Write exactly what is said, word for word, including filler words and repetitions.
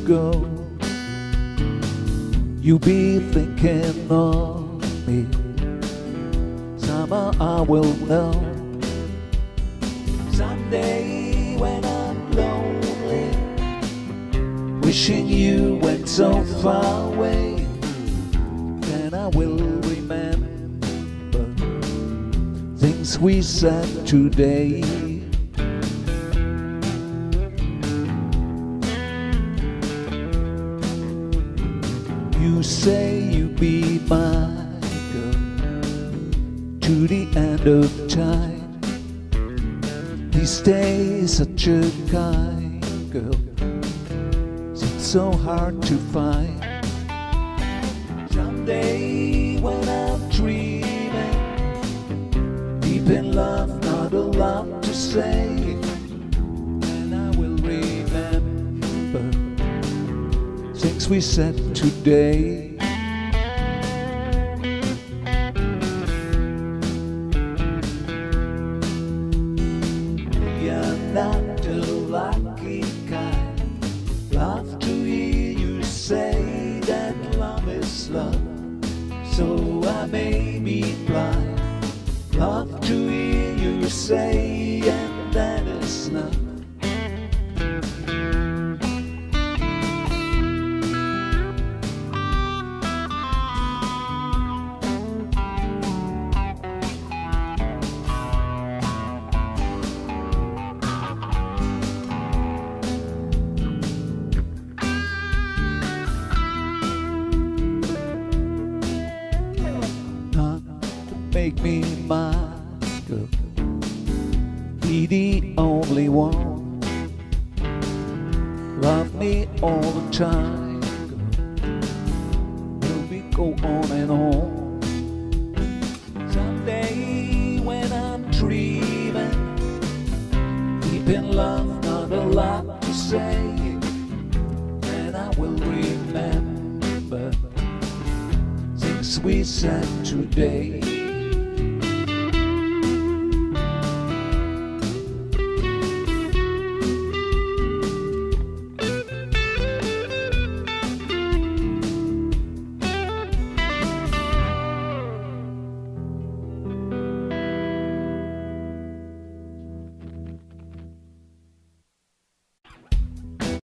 ago, you be thinking of me. Somehow I will know. Someday when I'm lonely, wishing you went so far away, then I will remember things we said today. You say you be my girl to the end of time. These days such a kind girl seems so hard to find. Someday when I'm dreaming, deep in love, not a lot to say, and I will remember things we said today. You're not the lucky kind. Love to hear you say that love is love, so I may be blind. Love to hear you say, and that is love. Make me my girl, be the only one. Love me all the time, girl. Will we go on and on? Someday when I'm dreaming, deep in love, not a lot to say, and I will remember things we said today.